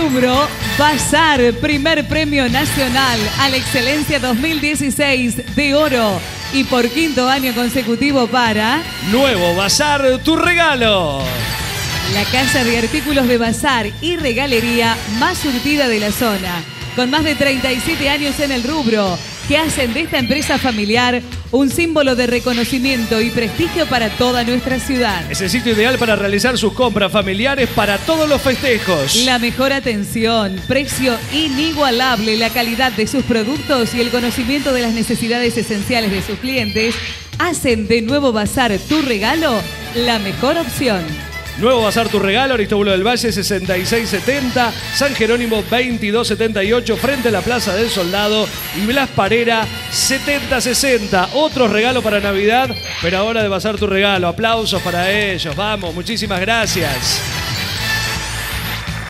Rubro Bazar, primer premio nacional a la excelencia 2016 de oro. Y por quinto año consecutivo para... Nuevo Bazar, tu regalo. La casa de artículos de bazar y regalería más surtida de la zona. Con más de 37 años en el rubro, que hacen de esta empresa familiar un símbolo de reconocimiento y prestigio para toda nuestra ciudad. Es el sitio ideal para realizar sus compras familiares para todos los festejos. La mejor atención, precio inigualable, la calidad de sus productos y el conocimiento de las necesidades esenciales de sus clientes hacen de Nuevo Bazar tu regalo la mejor opción. Nuevo Bazar tu regalo, Aristóbulo del Valle 6670, San Jerónimo 2278, frente a la Plaza del Soldado, y Blas Parera 7060. Otro regalo para Navidad, pero ahora de Bazar tu regalo. Aplausos para ellos, vamos, muchísimas gracias.